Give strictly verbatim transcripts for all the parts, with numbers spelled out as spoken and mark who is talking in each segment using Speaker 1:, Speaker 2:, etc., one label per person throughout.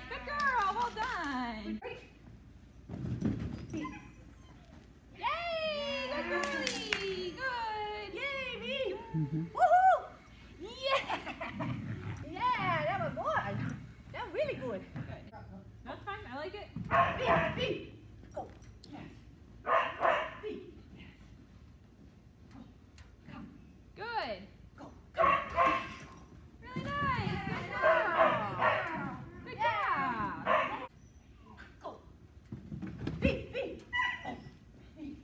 Speaker 1: Good girl. Well done. Yay! Good girlie. Good.
Speaker 2: Yay, me!
Speaker 3: Mm-hmm.
Speaker 2: Woohoo! Yeah! Yeah, that was good. That was really good.
Speaker 1: Good. That's fine. I like it.
Speaker 2: B, B. Go. Yes. B.
Speaker 1: Good.
Speaker 2: Go. Go.
Speaker 1: Really nice. Good girl. Good job.
Speaker 2: Go. B, B. Oh. B.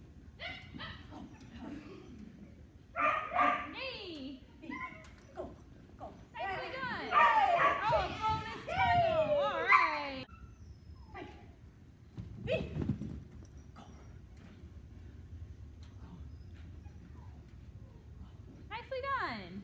Speaker 1: Yay.
Speaker 2: B. Go. Go.
Speaker 1: Nicely done. Oh, a bonus tunnel. All right.
Speaker 2: B. Go.
Speaker 1: Nicely done.